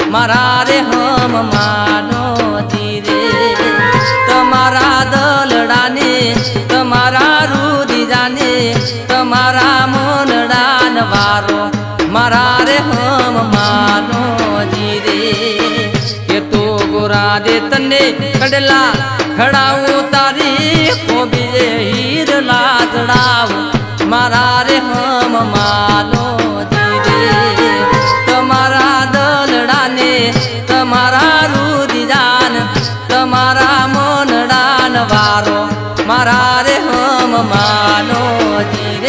मारा रे हम मानो धीरे तमारा दलडाने तमारा रुदी जाने तमारा मन डान वारो मारा रे हम मानो धीरे के तो गोरा दे तने कड़ला खड़ाऊ तारी को बीजे हीर लादड़ाऊ मारा रे हम मानो धीरे तमारा दलडाने तमारा रुदी जान तमारा मन डान वारो मारा रे हम मानो धीरे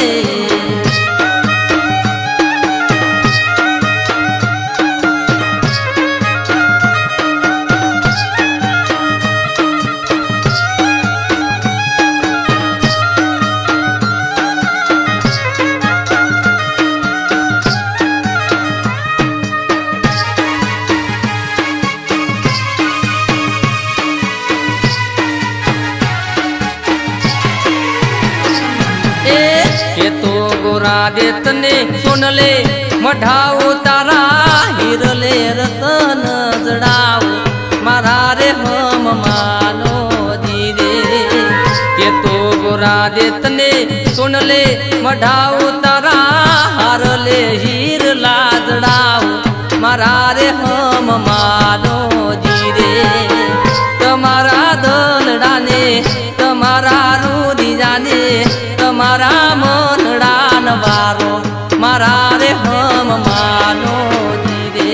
के तो गोरा दे तने सुन ले मढ़ाऊ तारा हिरले रतन जड़ाऊ मारा रे हम मानो धीरे के तो गोरा दे तने सुन ले मढ़ाऊ तारा हारले हीर लाजड़ाऊ मारा रे हम मानो धीरे तमारा दलडाने तमारा रुदी जाने तमारा मन डान वारो मारा रे हम मानो धीरे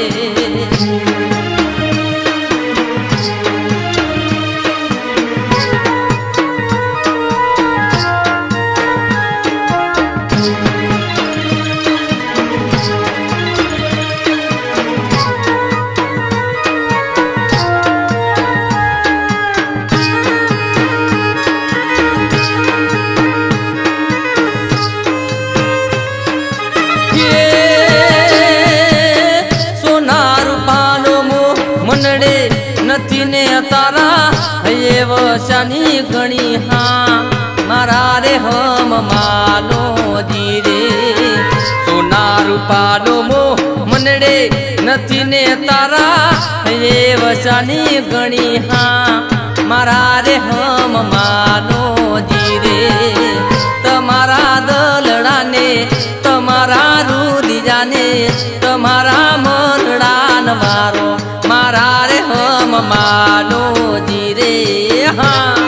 मनडे नथी ने तारा ये वशानी गणी हाँ मारा रे हम मानो धीरे सोना रूपालो मो मनडे नथी ने तारा ये वशानी गणी हाँ मारा रे हम मानो धीरे तमारा दलडाने तमारा रुदी जाने तमारा मन डान वारो मारा रे हम मानो धीरे हाँ।